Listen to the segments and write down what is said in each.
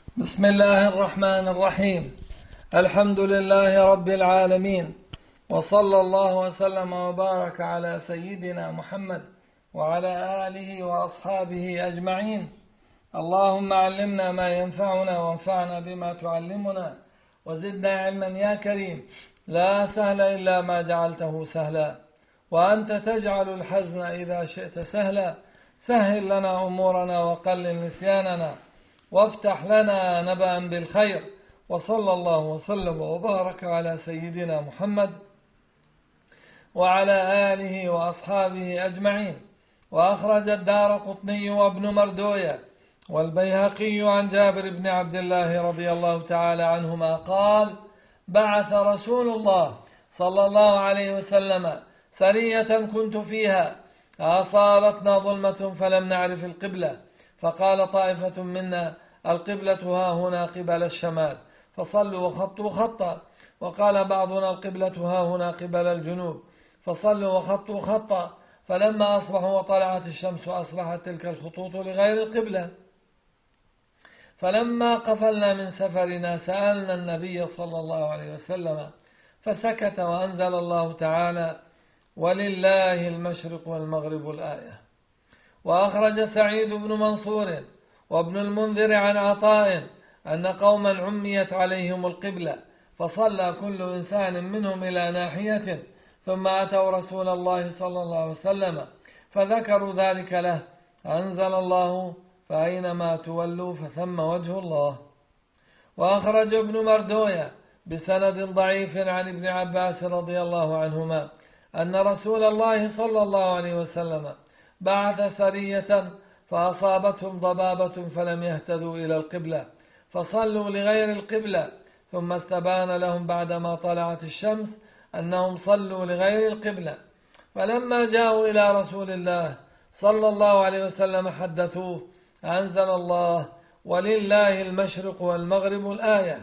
بسم الله الرحمن الرحيم. الحمد لله رب العالمين، وصلى الله وسلم وبارك على سيدنا محمد وعلى آله وأصحابه أجمعين. اللهم علمنا ما ينفعنا وانفعنا بما تعلمنا وزدنا علما يا كريم. لا سهل إلا ما جعلته سهلا، وأنت تجعل الحزن إذا شئت سهلا. سهل لنا أمورنا وقلل نسياننا، وافتح لنا نبأ بالخير. وصلى الله وسلم وبارك على سيدنا محمد وعلى آله وأصحابه أجمعين. وأخرج الدارقطني وابن مردوية والبيهقي عن جابر بن عبد الله رضي الله تعالى عنهما قال: بعث رسول الله صلى الله عليه وسلم سرية كنت فيها، أصابتنا ظلمة فلم نعرف القبلة، فقال طائفة منا: القبلة ها هنا قبل الشمال، فصلوا وخطوا خطا. وقال بعضنا: القبلة ها هنا قبل الجنوب، فصلوا وخطوا خطا. فلما أصبحوا وطلعت الشمس أصبحت تلك الخطوط لغير القبلة. فلما قفلنا من سفرنا سألنا النبي صلى الله عليه وسلم فسكت، وأنزل الله تعالى: ولله المشرق والمغرب الآية. وأخرج سعيد بن منصور وابن المنذر عن عطاء أن قوما عميت عليهم القبلة، فصلى كل إنسان منهم إلى ناحية، ثم أتوا رسول الله صلى الله عليه وسلم فذكروا ذلك له، أنزل الله: فأينما تولوا فثم وجه الله. وأخرج ابن مردوية بسند ضعيف عن ابن عباس رضي الله عنهما أن رسول الله صلى الله عليه وسلم بعث سرية فأصابتهم ضبابة فلم يهتدوا إلى القبلة، فصلوا لغير القبلة، ثم استبان لهم بعدما طلعت الشمس أنهم صلوا لغير القبلة. فلما جاءوا إلى رسول الله صلى الله عليه وسلم حدثوه، أنزل الله: ولله المشرق والمغرب الآية.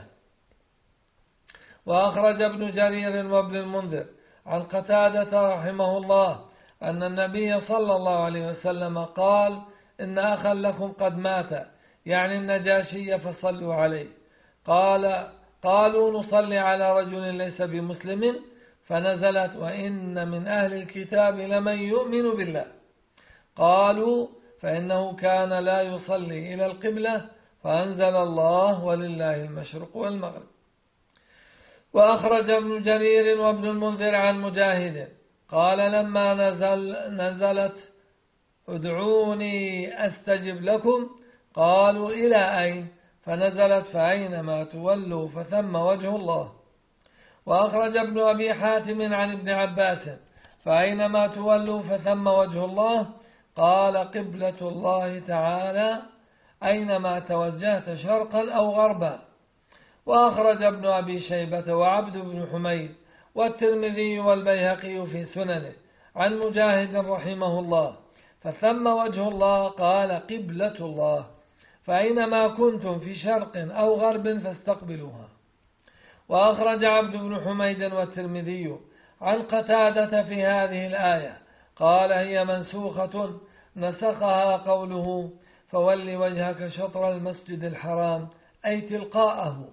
وأخرج ابن جرير وابن المنذر عن قتادة رحمه الله أن النبي صلى الله عليه وسلم قال: إن أخا لكم قد مات، يعني النجاشي، فصلوا عليه. قالوا: نصلي على رجل ليس بمسلم، فنزلت: وإن من أهل الكتاب لمن يؤمن بالله. قالوا: فإنه كان لا يصلي إلى القبلة، فأنزل الله: ولله المشرق والمغرب. وأخرج ابن جرير وابن المنذر عن مجاهد قال: لما نزلت: ادعوني أستجب لكم، قالوا: إلى أين؟ فنزلت: فأينما تولوا فثم وجه الله. وأخرج ابن أبي حاتم عن ابن عباس: فأينما تولوا فثم وجه الله، قال: قبلة الله تعالى أينما توجهت شرقا أو غربا. وأخرج ابن أبي شيبة وعبد بن حميد والترمذي والبيهقي في سننه عن مجاهد رحمه الله: فثم وجه الله قال: قبلة الله، فأينما كنتم في شرق أو غرب فاستقبلوها. وأخرج عبد بن حميد والترمذي عن قتادة في هذه الآية قال: هي منسوخة نسخها قوله: فول وجهك شطر المسجد الحرام، أي تلقاءه.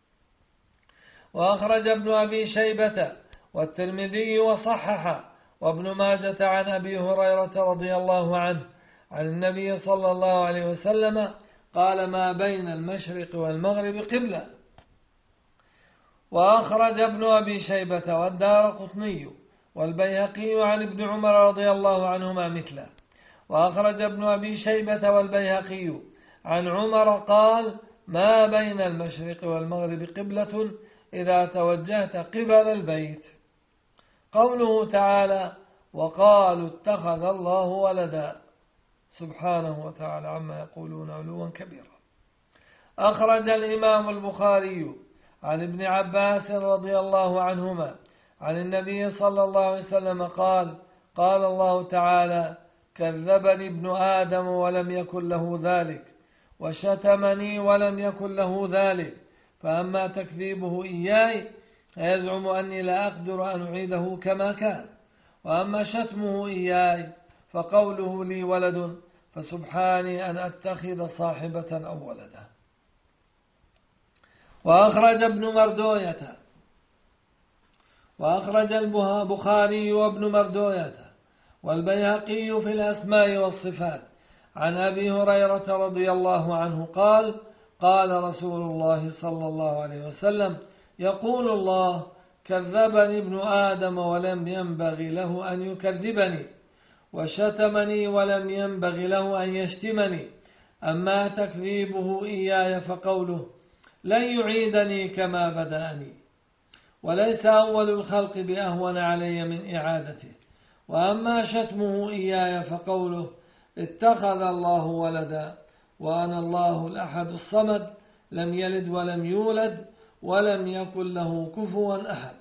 وأخرج ابن أبي شيبة والترمذي وصحح وابن ماجة عن أبي هريرة رضي الله عنه عن النبي صلى الله عليه وسلم قال: ما بين المشرق والمغرب قبلة. وأخرج ابن أبي شيبة والدارقطني والبيهقي عن ابن عمر رضي الله عنهما مثله. وأخرج ابن أبي شيبة والبيهقي عن عمر قال: ما بين المشرق والمغرب قبلة إذا توجهت قبل البيت. قوله تعالى: وقالوا اتخذ الله ولدا، سبحانه وتعالى عما يقولون علوا كبيرا. أخرج الإمام البخاري عن ابن عباس رضي الله عنهما عن النبي صلى الله عليه وسلم قال: قال الله تعالى: كذبني ابن آدم ولم يكن له ذلك، وشتمني ولم يكن له ذلك، فأما تكذيبه إياي فيزعم أني لا أقدر أن أعيده كما كان، وأما شتمه إياي فقوله لي ولد، فسبحاني أن أتخذ صاحبة أو ولدا. وأخرج ابن مردوية وأخرج البخاري وابن مردوية والبيهقي في الأسماء والصفات عن أبي هريرة رضي الله عنه قال: قال رسول الله صلى الله عليه وسلم: يقول الله: كذبني ابن آدم ولم ينبغي له أن يكذبني، وشتمني ولم ينبغي له أن يشتمني، أما تكذيبه إياي فقوله: لن يعيدني كما بدأني، وليس أول الخلق بأهون علي من إعادته، وأما شتمه إياي فقوله: اتخذ الله ولدا، وأنا الله الأحد الصمد، لم يلد ولم يولد ولم يكن له كفوا أحد.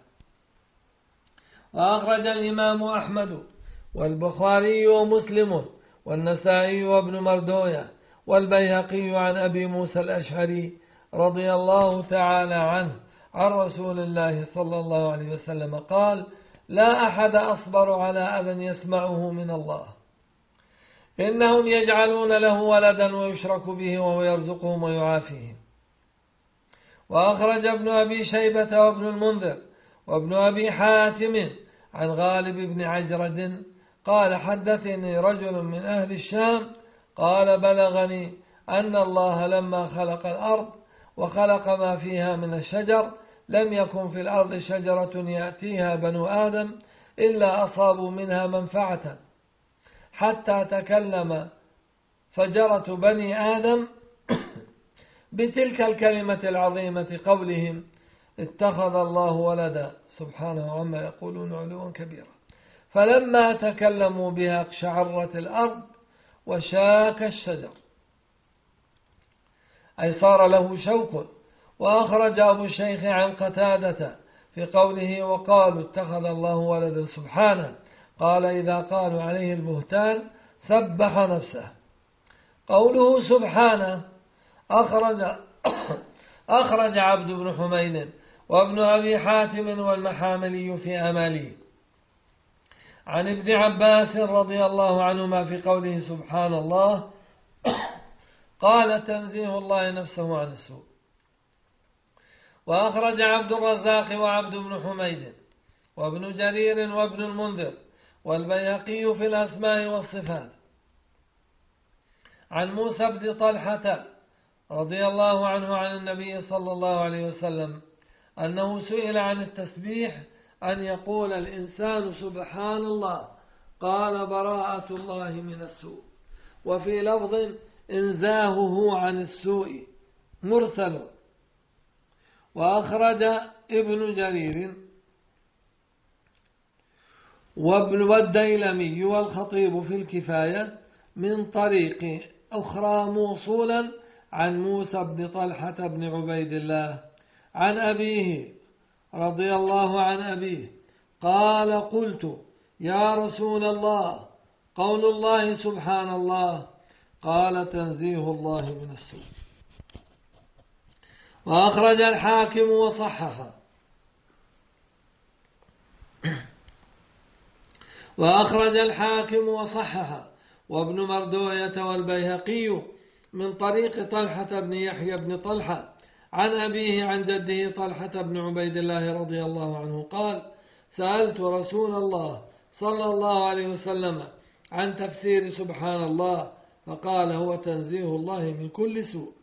وأخرج الإمام أحمد والبخاري ومسلم والنسائي وابن مردوية والبيهقي عن أبي موسى الأشعري رضي الله تعالى عنه عن رسول الله صلى الله عليه وسلم قال: لا أحد أصبر على أذى يسمعه من الله، إنهم يجعلون له ولدا ويشرك به وهو يرزقهم ويعافيهم. وأخرج ابن أبي شيبة وابن المنذر وابن أبي حاتم عن غالب بن عجرد قال: حدثني رجل من أهل الشام قال: بلغني أن الله لما خلق الأرض وخلق ما فيها من الشجر لم يكن في الأرض شجرة يأتيها بنو آدم إلا أصابوا منها منفعة، حتى تكلم فجرة بني آدم بتلك الكلمة العظيمة قولهم: اتخذ الله ولدا، سبحانه عما يقولون علوا كبيرا. فلما تكلموا بها اقشعرت الأرض وشاك الشجر، أي صار له شوك. وأخرج أبو الشيخ عن قتادة في قوله: وقالوا اتخذ الله ولدا سبحانه، قال: إذا قالوا عليه البهتان سبح نفسه. قوله سبحانه أخرج عبد بن حميد وابن أبي حاتم والمحاملي في أمالي عن ابن عباس رضي الله عنهما في قوله سبحان الله قال: تنزيه الله نفسه عن السوء. وأخرج عبد الرزاق وعبد بن حميد وابن جرير وابن المنذر والبيهقي في الأسماء والصفات عن موسى بن طلحة رضي الله عنه عن النبي صلى الله عليه وسلم أنه سئل عن التسبيح أن يقول الإنسان سبحان الله، قال: براءة الله من السوء. وفي لفظ: إنزاهه عن السوء، مرسل. وأخرج ابن جرير والديلمي والخطيب في الكفاية من طريق أخرى موصولا عن موسى بن طلحة بن عبيد الله عن أبيه رضي الله عن أبيه قال: قلت: يا رسول الله، قول الله سبحان الله، قال: تنزيه الله من السوء. وأخرج الحاكم وصححه وابن مردوية والبيهقي من طريق طلحة بن يحيى بن طلحة عن أبيه عن جده طلحة بن عبيد الله رضي الله عنه قال: سألت رسول الله صلى الله عليه وسلم عن تفسير سبحان الله، فقال: هو تنزيه الله من كل سوء.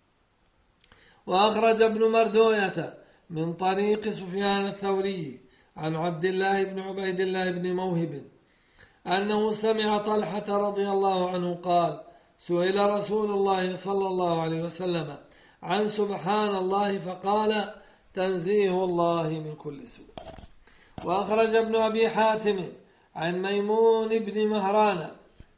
وأخرج ابن مردوية من طريق سفيان الثوري عن عبد الله بن عبيد الله بن موهب أنه سمع طلحة رضي الله عنه قال: سئل رسول الله صلى الله عليه وسلم عن سبحان الله فقال: تنزيه الله من كل سوء. وأخرج ابن أبي حاتم عن ميمون بن مهران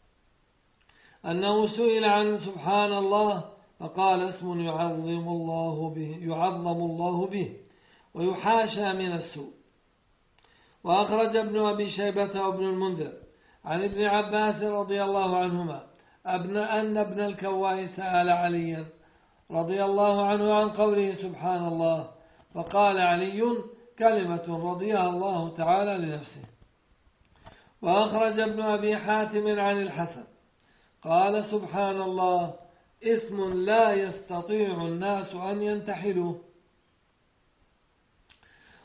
أنه سئل عن سبحان الله فقال: اسم يعظم الله به ويحاشى من السوء. وأخرج ابن أبي شيبة وابن المنذر عن ابن عباس رضي الله عنهما أن ابن الكواء سأل عليا رضي الله عنه عن قوله سبحان الله، فقال علي: كلمة رضيها الله تعالى لنفسه. وأخرج ابن أبي حاتم عن الحسن قال: سبحان الله اسم لا يستطيع الناس أن ينتحلوه،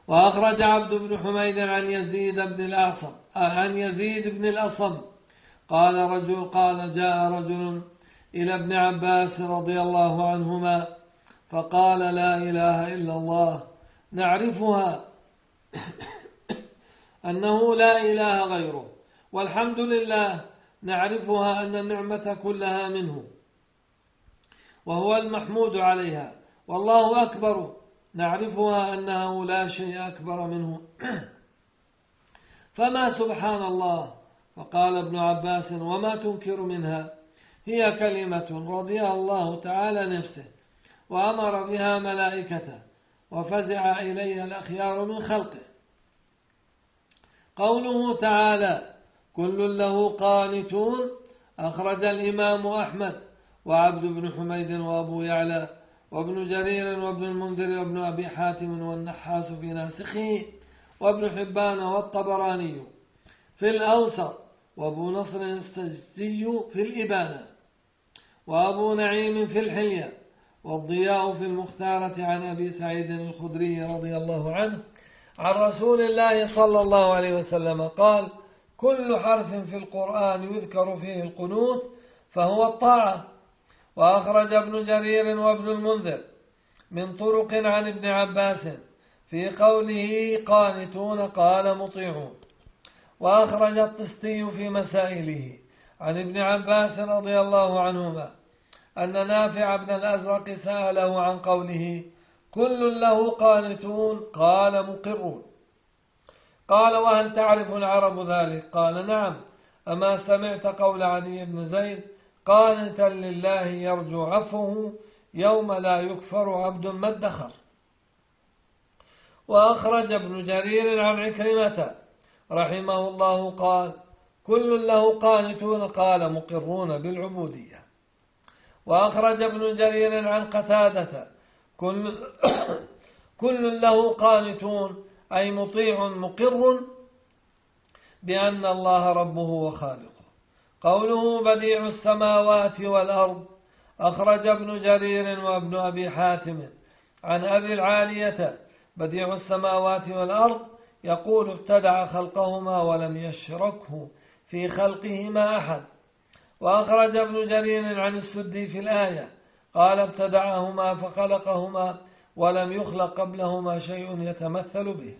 وأخرج عبد بن حميد عن يزيد بن الأصم قال جاء رجل إلى ابن عباس رضي الله عنهما فقال لا إله إلا الله نعرفها أنه لا إله غيره، والحمد لله نعرفها أن النعمة كلها منه وهو المحمود عليها، والله أكبر نعرفها أنه لا شيء أكبر منه فما سبحان الله. فقال ابن عباس وما تنكر منها؟ هي كلمة رضي الله تعالى نفسه وأمر بها ملائكته وفزع إليها الأخيار من خلقه. قوله تعالى كل له قانتون أخرج الإمام أحمد وعبد بن حميد وأبو يعلى وابن جرير وابن المنذر وابن أبي حاتم والنحاس في ناسخه وابن حبان والطبراني في الأوسط وابو نصر السجزي في الإبانة وأبو نعيم في الحلية والضياء في المختارة عن أبي سعيد الخدري رضي الله عنه عن رسول الله صلى الله عليه وسلم قال كل حرف في القرآن يذكر فيه القنوت فهو الطاعة. وأخرج ابن جرير وابن المنذر من طرق عن ابن عباس في قوله قانتون قال مطيعون. وأخرج الطستي في مسائله عن ابن عباس رضي الله عنهما أن نافع بن الأزرق سأله عن قوله كل له قانتون قال مقرون. قال وهل تعرف العرب ذلك؟ قال نعم. أما سمعت قول علي بن زيد قانتا لله يرجو عفوه يوم لا يكفر عبد ما ادخر. وأخرج ابن جرير عن عكرمة رحمه الله قال كل له قانتون قال مقرون بالعبودية. وأخرج ابن جرير عن قتادة كل له قانتون أي مطيع مقر بأن الله ربه وخالقه. قوله بديع السماوات والأرض أخرج ابن جرير وابن أبي حاتم عن أبي العالية بديع السماوات والأرض يقول ابتدع خلقهما ولم يشركه في خلقهما أحد. وأخرج ابن جرير عن السدي في الآية قال ابتدعهما فخلقهما ولم يخلق قبلهما شيء يتمثل به.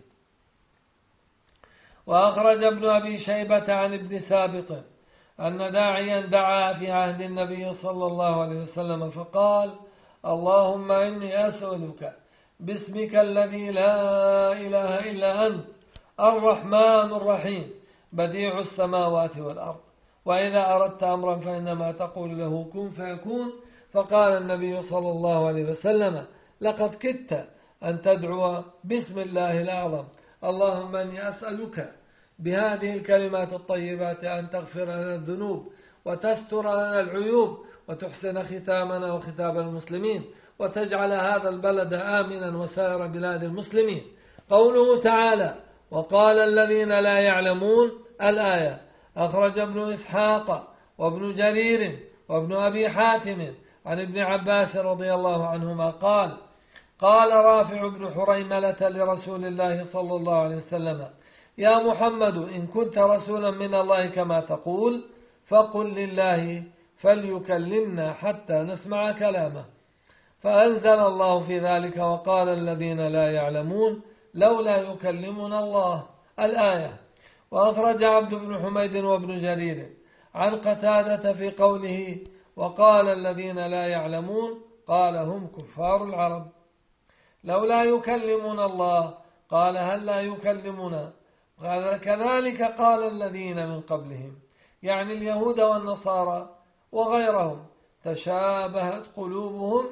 وأخرج ابن أبي شيبة عن ابن سابق أن داعيا دعا في عهد النبي صلى الله عليه وسلم فقال اللهم إني أسألك باسمك الذي لا إله إلا أنت الرحمن الرحيم بديع السماوات والأرض وإذا أردت أمرا فإنما تقول له كن فيكون. فقال النبي صلى الله عليه وسلم لقد كدت أن تدعو باسم الله الأعظم اللهم إني أسألك بهذه الكلمات الطيبات أن تغفر لنا الذنوب وتستر لنا العيوب وتحسن ختامنا وختام المسلمين وتجعل هذا البلد آمنا وسائر بلاد المسلمين. قوله تعالى وقال الذين لا يعلمون الآية أخرج ابن إسحاق وابن جرير وابن أبي حاتم عن ابن عباس رضي الله عنهما قال رافع بن حريملة لرسول الله صلى الله عليه وسلم يا محمد إن كنت رسولا من الله كما تقول فقل لله فليكلمنا حتى نسمع كلامه. فأنزل الله في ذلك وقال الذين لا يعلمون لولا يكلمنا الله الآية. وأخرج عبد بن حميد وابن جرير عن قتادة في قوله وقال الذين لا يعلمون قال هم كفار العرب. لولا يكلمنا الله قال هل لا يكلمنا. كذلك قال الذين من قبلهم يعني اليهود والنصارى وغيرهم تشابهت قلوبهم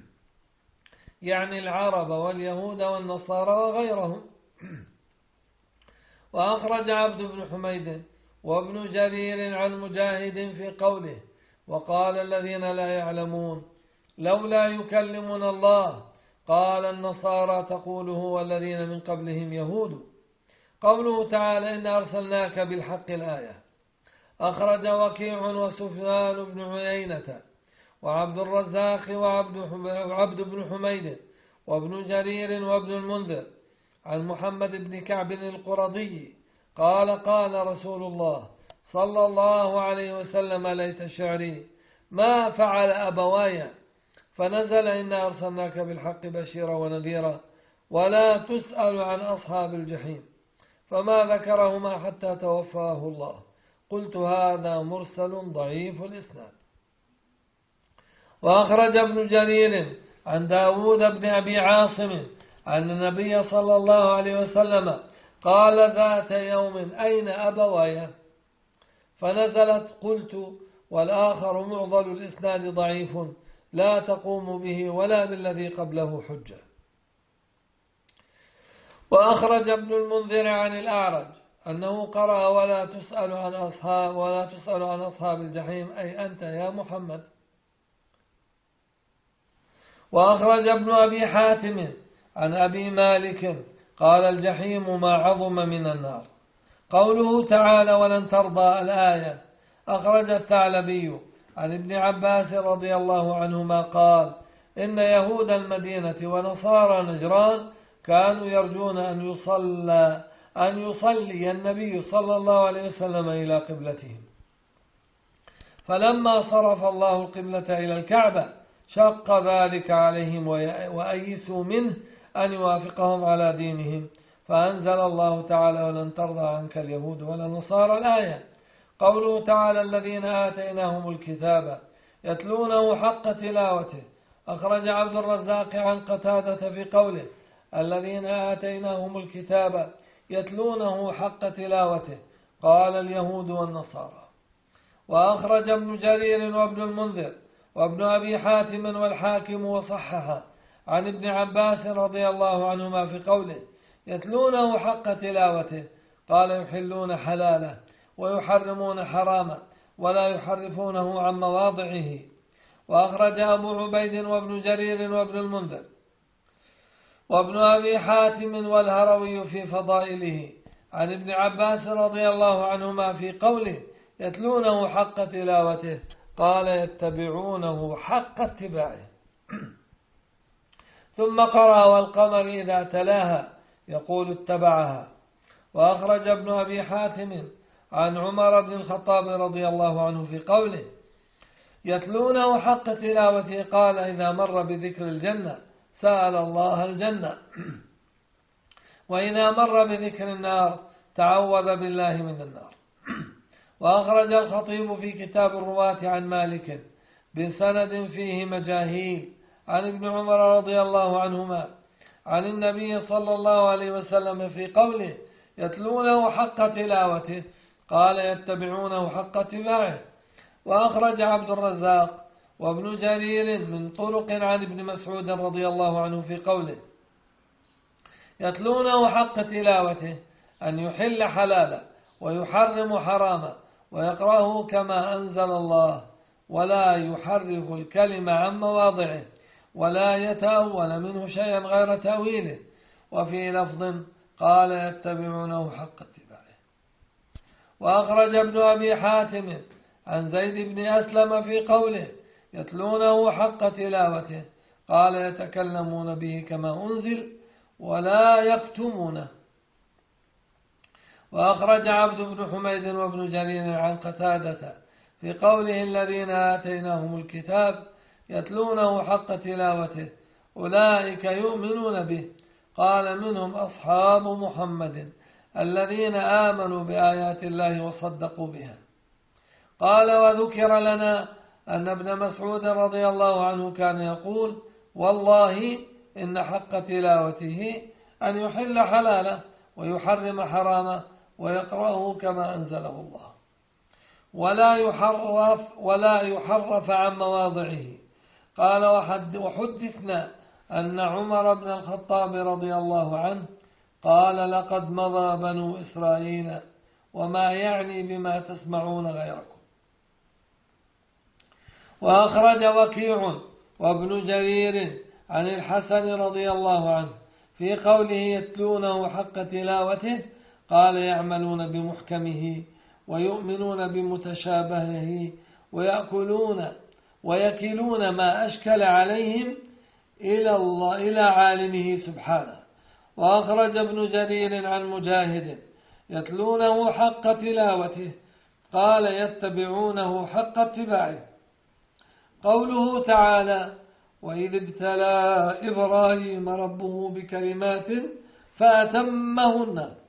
يعني العرب واليهود والنصارى وغيرهم. وأخرج عبد بن حميد وابن جرير عن مجاهد في قوله وقال الذين لا يعلمون لولا يكلمنا الله قال النصارى تقوله والذين من قبلهم يهود. قوله تعالى إن أرسلناك بالحق الآية. أخرج وكيع وسفيان بن عيينة وعبد الرزاق وعبد بن حميد وابن جرير وابن المنذر عن محمد بن كعب القرظي قال قال رسول الله صلى الله عليه وسلم ليت شعري ما فعل أبواي، فنزل إنا أرسلناك بالحق بشيرا ونذيرا ولا تسأل عن أصحاب الجحيم، فما ذكرهما حتى توفاه الله. قلت هذا مرسل ضعيف الإسناد. وأخرج ابن جرير عن داود بن أبي عاصم أن النبي صلى الله عليه وسلم قال ذات يوم أين أبواي، فنزلت قلت والآخر معضل الإسناد ضعيف لا تقوم به ولا بالذي قبله حجة. وأخرج ابن المنذر عن الأعرج أنه قرأ ولا تسأل عن أصحاب الجحيم أي أنت يا محمد. وأخرج ابن أبي حاتم عن أبي مالك قال الجحيم ما عظم من النار. قوله تعالى ولن ترضى الآية. أخرج الثعلبي عن ابن عباس رضي الله عنهما قال إن يهود المدينة ونصارى نجران كانوا يرجون أن يصلي النبي صلى الله عليه وسلم إلى قبلتهم، فلما صرف الله القبلة إلى الكعبة شق ذلك عليهم وأيسوا منه أن يوافقهم على دينهم، فأنزل الله تعالى ولن ترضى عنك اليهود ولا النصارى الآية. قوله تعالى الذين آتيناهم الكتاب يتلونه حق تلاوته. أخرج عبد الرزاق عن قتادة في قوله الذين آتيناهم الكتاب يتلونه حق تلاوته قال اليهود والنصارى. وأخرج ابن جرير وابن المنذر وابن أبي حاتم والحاكم وصححه عن ابن عباس رضي الله عنهما في قوله يتلونه حق تلاوته قال يحلون حلاله ويحرمون حرامه ولا يحرفونه عن مواضعه. وأخرج أبو عبيد وابن جرير وابن المنذر وابن أبي حاتم والهروي في فضائله عن ابن عباس رضي الله عنهما في قوله يتلونه حق تلاوته قال يتبعونه حق اتباعه. ثم قرأ والقمر إذا تلاها يقول اتبعها. وأخرج ابن أبي حاتم عن عمر بن الخطاب رضي الله عنه في قوله يتلونه حق تلاوته قال إذا مر بذكر الجنة سأل الله الجنة، وإذا مر بذكر النار تعوذ بالله من النار. وأخرج الخطيب في كتاب الرواة عن مالك بسند فيه مجاهيل عن ابن عمر رضي الله عنهما عن النبي صلى الله عليه وسلم في قوله يتلونه حق تلاوته قال يتبعونه حق اتباعه. وأخرج عبد الرزاق وابن جرير من طرق عن ابن مسعود رضي الله عنه في قوله يتلونه حق تلاوته أن يحل حلالا ويحرم حراما ويقرأه كما أنزل الله ولا يحرف الكلمة عن مواضعه ولا يتأول منه شيئا غير تأويله. وفي لفظ قال يتبعونه حق اتباعه. وأخرج ابن أبي حاتم عن زيد بن أسلم في قوله يتلونه حق تلاوته قال يتكلمون به كما أنزل ولا يكتمونه. وأخرج عبد بن حميد وابن جرير عن قتادة في قوله الذين آتيناهم الكتاب يتلونه حق تلاوته أولئك يؤمنون به قال منهم أصحاب محمد الذين آمنوا بآيات الله وصدقوا بها. قال وذكر لنا أن ابن مسعود رضي الله عنه كان يقول والله إن حق تلاوته أن يحل حلاله ويحرم حرامه ويقرأه كما أنزله الله ولا يحرف عن مواضعه. قال وحدثنا أن عمر بن الخطاب رضي الله عنه قال لقد مضى بنو إسرائيل وما يعني بما تسمعون غيركم. وأخرج وكيع وابن جرير عن الحسن رضي الله عنه في قوله يتلونه حق تلاوته قال يعملون بمحكمه ويؤمنون بمتشابهه ويكلون ما أشكل عليهم إلى عالمه سبحانه وأخرج ابن جرير عن مجاهد يتلونه حق تلاوته قال يتبعونه حق اتباعه. قوله تعالى وإذ ابتلى إبراهيم ربه بكلمات فأتمهن.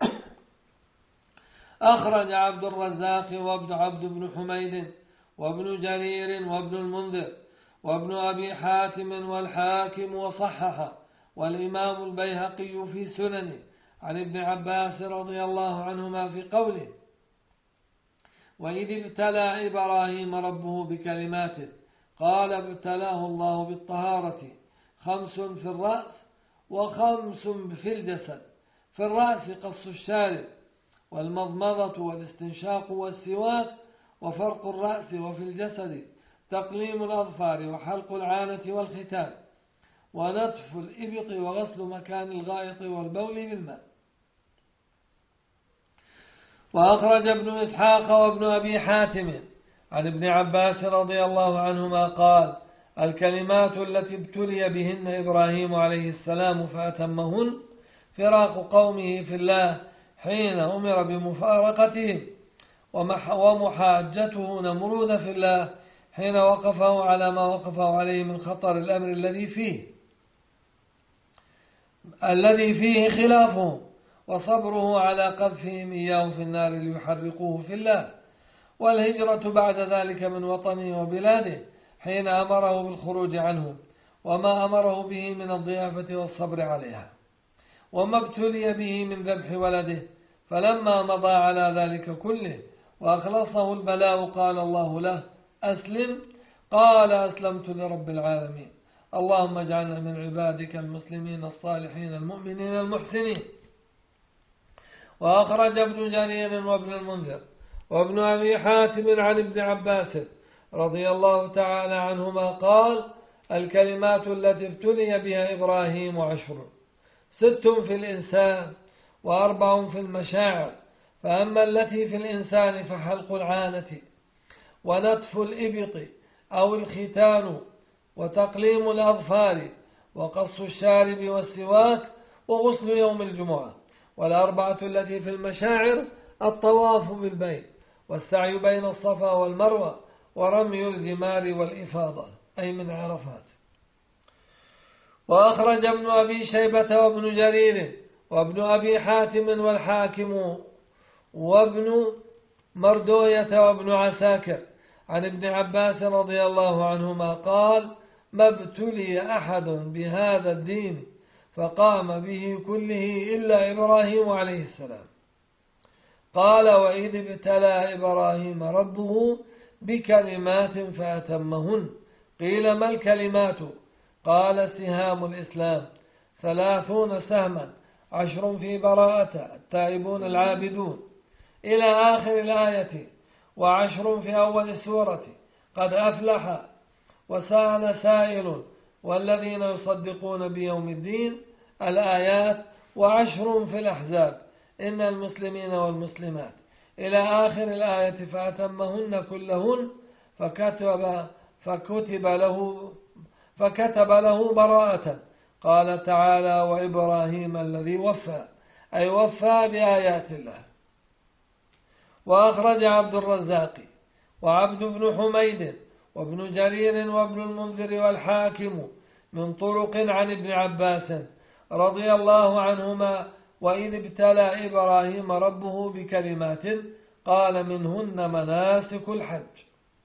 أخرج عبد الرزاق وابن عبد بن حميد وابن جرير وابن المنذر وابن أبي حاتم والحاكم وصححه والإمام البيهقي في سننه عن ابن عباس رضي الله عنهما في قوله وإذ ابتلى إبراهيم ربه بكلمات قال ابتلاه الله بالطهارة 5 في الرأس و5 في الجسد. في الرأس قص الشارب والمضمضة والاستنشاق والسواك وفرق الرأس، وفي الجسد تقليم الأظفار وحلق العانة والختان ونتف الإبط وغسل مكان الغائط والبول بالماء. وأخرج ابن إسحاق وابن أبي حاتم عن ابن عباس رضي الله عنهما قال الكلمات التي ابتلي بهن إبراهيم عليه السلام فأتمهن فراق قومه في الله حين أمر بمفارقتهم، ومحاجته نمرود في الله حين وقفه على ما وقفه عليه من خطر الأمر الذي فيه خلافه، وصبره على قذفهم إياه في النار ليحرقوه في الله، والهجرة بعد ذلك من وطنه وبلاده حين أمره بالخروج عنه وما أمره به من الضيافة والصبر عليها، وما ابتلي به من ذبح ولده. فلما مضى على ذلك كله وأخلصه البلاء قال الله له أسلم، قال أسلمت لرب العالمين، اللهم اجعلنا من عبادك المسلمين الصالحين المؤمنين المحسنين. وأخرج ابن جرير وابن المنذر وابن أبي حاتم عن ابن عباس رضي الله تعالى عنهما قال الكلمات التي ابتلي بها إبراهيم 10: 6 في الإنسان و4 في المشاعر. فأما التي في الإنسان فحلق العانة ونتف الإبط أو الختان وتقليم الأظفار وقص الشارب والسواك وغسل يوم الجمعة. والأربعة التي في المشاعر الطواف بالبيت والسعي بين الصفا والمروة ورمي الجمار والإفاضة أي من عرفات. وأخرج ابن أبي شيبة وابن جرير وابن أبي حاتم والحاكم وابن مردوية وابن عساكر عن ابن عباس رضي الله عنهما قال ما ابتلي أحد بهذا الدين فقام به كله إلا إبراهيم عليه السلام. قال وإذ ابتلى إبراهيم ربه بكلمات فأتمهن. قيل ما الكلمات؟ قال سهام الإسلام 30 سهما 10 في براءة التائبون العابدون إلى آخر الآية، و10 في أول السورة قد أفلح وسأل سائل والذين يصدقون بيوم الدين الآيات، و10 في الأحزاب إن المسلمين والمسلمات إلى آخر الآية فأتمهن كلهن فكتب له براءة. قال تعالى وإبراهيم الذي وفى أي وفى بآيات الله. وأخرج عبد الرزاق وعبد بن حميد وابن جرير وابن المنذر والحاكم من طرق عن ابن عباس رضي الله عنهما وإذ ابتلى إبراهيم ربه بكلمات قال منهن مناسك الحج.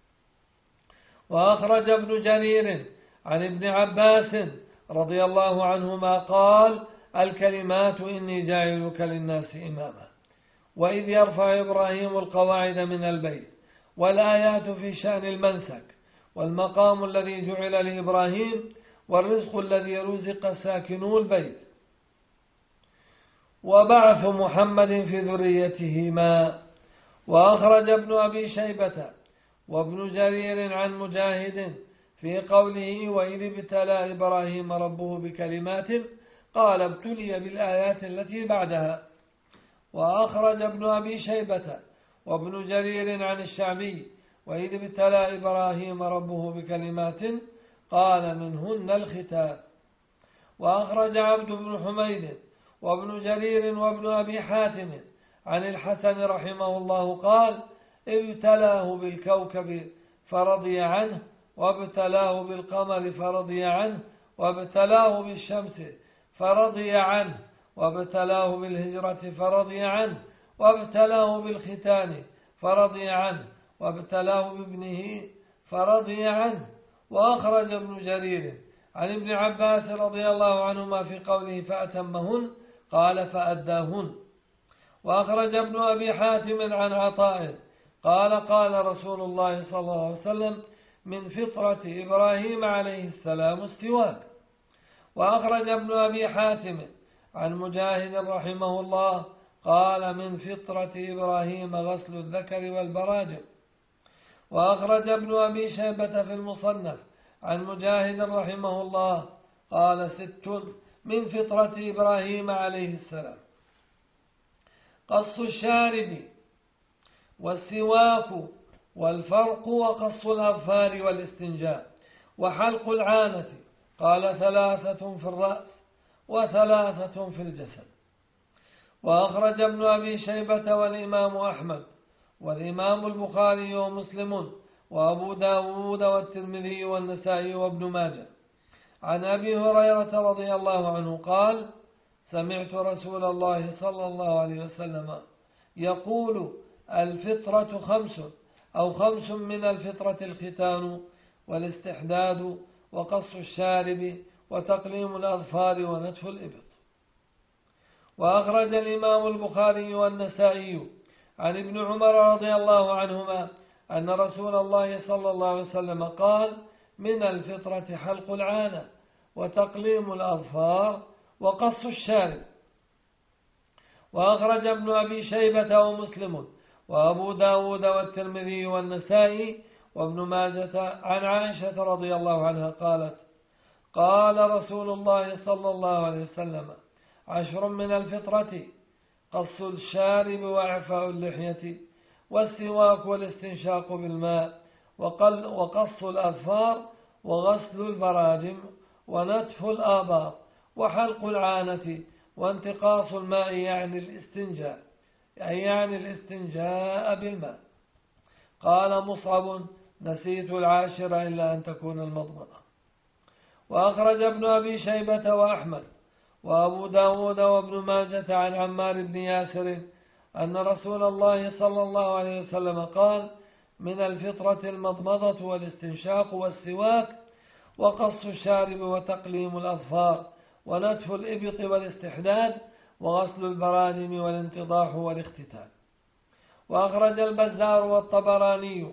وأخرج ابن جرير عن ابن عباس رضي الله عنهما قال الكلمات إني جاعلك للناس إماما. وإذ يرفع إبراهيم القواعد من البيت، والآيات في شأن المنسك والمقام الذي جعل لإبراهيم والرزق الذي رزق ساكنو البيت وبعث محمد في ذريتهما. وأخرج ابن أبي شيبة وابن جرير عن مجاهد في قوله وإذ ابتلى إبراهيم ربه بكلمات قال ابتلي بالآيات التي بعدها. وأخرج ابن أبي شيبة وابن جرير عن الشعبي وإذ ابتلى إبراهيم ربه بكلمات قال منهن الختان. وأخرج عبد بن حميد وابن جرير وابن أبي حاتم عن الحسن رحمه الله قال: ابتلاه بالكوكب فرضي عنه، وابتلاه بالقمر فرضي عنه، وابتلاه بالشمس فرضي عنه، وابتلاه بالهجرة فرضي عنه، وابتلاه بالختان فرضي عنه، وابتلاه بابنه فرضي عنه. وأخرج ابن جرير عن ابن عباس رضي الله عنهما في قوله فأتمهن قال فأداهن. وأخرج ابن أبي حاتم عن عطاء قال: قال رسول الله صلى الله عليه وسلم: من فطرة إبراهيم عليه السلام السواك. وأخرج ابن أبي حاتم عن مجاهد رحمه الله قال: من فطرة إبراهيم غسل الذكر والبراجم. وأخرج ابن أبي شيبة في المصنف عن مجاهد رحمه الله قال: 6 من فطرة إبراهيم عليه السلام: قص الشارب، والسواك، والفرق، وقص الأظفار، والاستنجاء، وحلق العانة. قال: 3 في الرأس، و3 في الجسد. وأخرج ابن أبي شيبة والإمام أحمد والإمام البخاري ومسلم وأبو داود والترمذي والنسائي وابن ماجه عن أبي هريرة رضي الله عنه قال: سمعت رسول الله صلى الله عليه وسلم يقول: الفطرة 5 أو 5 من الفطرة: الختان، والاستحداد، وقص الشارب، وتقليم الأظفار، ونتف الإبط. وأخرج الإمام البخاري والنسائي عن ابن عمر رضي الله عنهما أن رسول الله صلى الله عليه وسلم قال: من الفطرة حلق العانة، وتقليم الأظفار، وقص الشارب. وأخرج ابن أبي شيبة ومسلم وأبو داود والترمذي والنسائي وابن ماجة عن عائشة رضي الله عنها قالت: قال رسول الله صلى الله عليه وسلم: 10 من الفطرة: قص الشارب، وإعفاء اللحية، والسواك، والاستنشاق بالماء، وقص الأظفار، وغسل البراجم، ونتف الآبار، وحلق العانة، وانتقاص الماء، يعني الاستنجاء، يعني الاستنجاء بالماء. قال مصعب: نسيت 10 إلا أن تكون المضمضة. وأخرج ابن أبي شيبة وأحمد وأبو داود وابن ماجة عن عمار بن ياسر أن رسول الله صلى الله عليه وسلم قال: من الفطرة المضمضة، والاستنشاق، والسواك، وقص الشارب، وتقليم الأظفار، ونتف الإبط، والاستحداد، وغسل البراجم، والانتضاح، والاختتان. وأخرج البزار والطبراني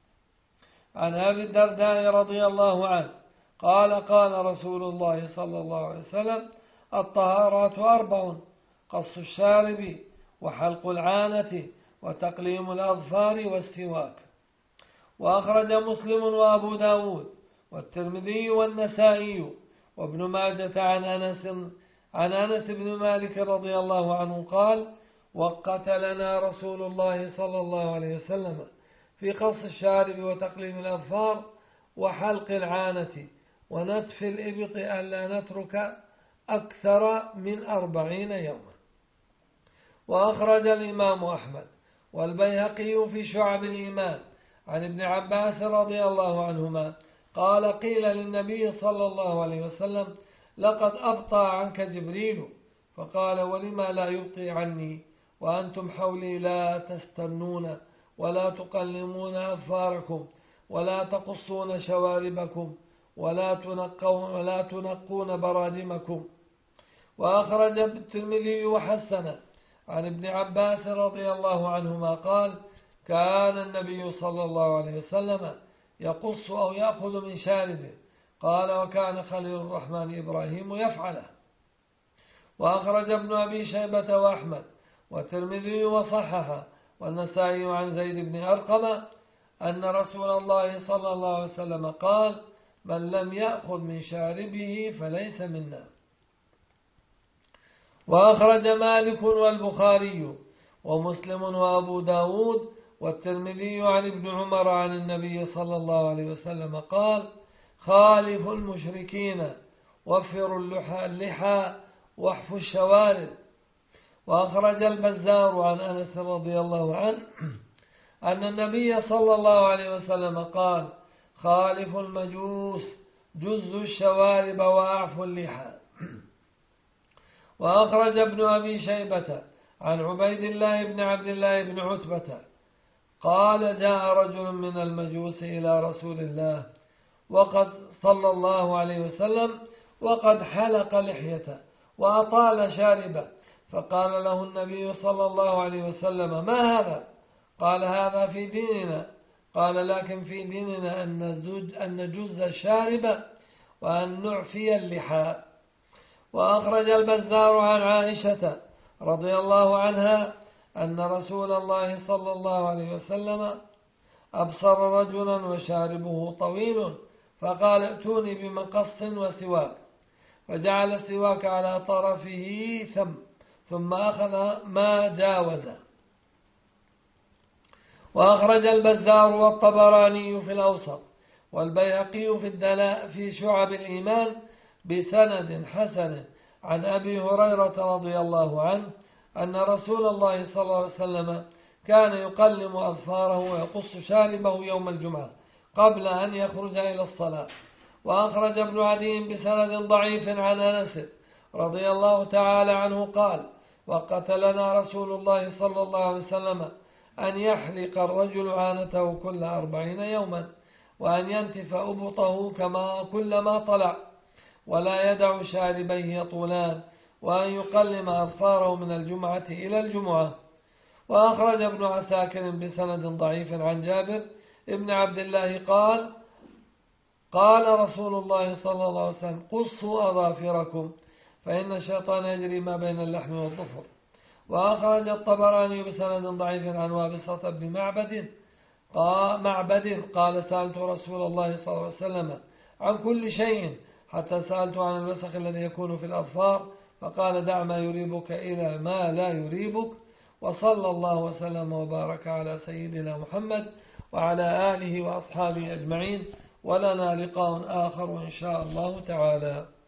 عن أبي الدرداء رضي الله عنه قال: قال رسول الله صلى الله عليه وسلم: الطهارات 4: قص الشارب، وحلق العانة، وتقليم الأظفار، والسواك. وأخرج مسلم وأبو داود والترمذي والنسائي وابن ماجة عن أنس بن مالك رضي الله عنه قال: وقت لنا رسول الله صلى الله عليه وسلم في قص الشارب، وتقليم الأظفار، وحلق العانة، ونتف الإبط ألا نترك أكثر من 40 يوما. وأخرج الإمام أحمد والبيهقي في شعب الإيمان عن ابن عباس رضي الله عنهما قال: قيل للنبي صلى الله عليه وسلم: لقد أبطى عنك جبريل. فقال: ولما لا يبطي عني وأنتم حولي لا تستنون، ولا تقلمون أظفاركم، ولا تقصون شواربكم، ولا تنقون براجمكم. وأخرج الترمذي وحسن عن ابن عباس رضي الله عنهما قال: كان النبي صلى الله عليه وسلم يقص أو يأخذ من شاربه. قال: وكان خليل الرحمن إبراهيم يفعله. وأخرج ابن أبي شيبة وأحمد والترمذي وصححه والنسائي عن زيد بن أرقم أن رسول الله صلى الله عليه وسلم قال: من لم يأخذ من شاربه فليس منا. وأخرج مالك والبخاري ومسلم وأبو داود والترمذي عن ابن عمر عن النبي صلى الله عليه وسلم قال: خالفوا المشركين، وفروا اللحى، وحف الشوارب. وأخرج البزار عن أنس رضي الله عنه أن النبي صلى الله عليه وسلم قال: خالف المجوس، جزوا الشوارب وأعفوا اللحى. وأخرج ابن أبي شيبة عن عبيد الله بن عبد الله بن عتبة قال: جاء رجل من المجوس إلى رسول الله وقد صلى الله عليه وسلم وقد حلق لحيته وأطال شاربه، فقال له النبي صلى الله عليه وسلم: ما هذا؟ قال: هذا في ديننا. قال: لكن في ديننا أن نجز الشارب وأن نعفي اللحى. وأخرج البزار عن عائشة رضي الله عنها أن رسول الله صلى الله عليه وسلم أبصر رجلا وشاربه طويل فقال: ائتوني بمقص وسواك، فجعل السواك على طرفه ثم أخذ ما جاوزه. وأخرج البزار والطبراني في الأوسط والبيهقي في شعب الإيمان بسند حسن عن أبي هريرة رضي الله عنه أن رسول الله صلى الله عليه وسلم كان يقلم أظفاره ويقص شاربه يوم الجمعة قبل أن يخرج إلى الصلاة. وأخرج ابن عدي بسند ضعيف عن أنس رضي الله تعالى عنه قال: وقتلنا رسول الله صلى الله عليه وسلم أن يحلق الرجل عانته كل 40 يوما، وأن ينتف أبطه كلما طلع، ولا يدع شاربيه يطولان، وأن يقلم أظفاره من الجمعة إلى الجمعة. وأخرج ابن عساكر بسند ضعيف عن جابر ابن عبد الله قال: قال رسول الله صلى الله عليه وسلم: قصوا أظافركم فإن الشيطان يجري ما بين اللحم والظفر. وأخرج الطبراني بسند ضعيف عن وابصة بن معبد قال: سألت رسول الله صلى الله عليه وسلم عن كل شيء حتى سألت عن الوسخ الذي يكون في الأظفار، فقال: دع ما يريبك إلى ما لا يريبك. وصلى الله وسلم وبارك على سيدنا محمد وعلى آله وأصحابه أجمعين، ولنا لقاء آخر إن شاء الله تعالى.